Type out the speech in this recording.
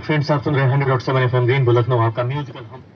friends, आप सुन रहे हैं 100.7 एफएम ग्रीन बुलेट नो आपका म्यूजिकल हम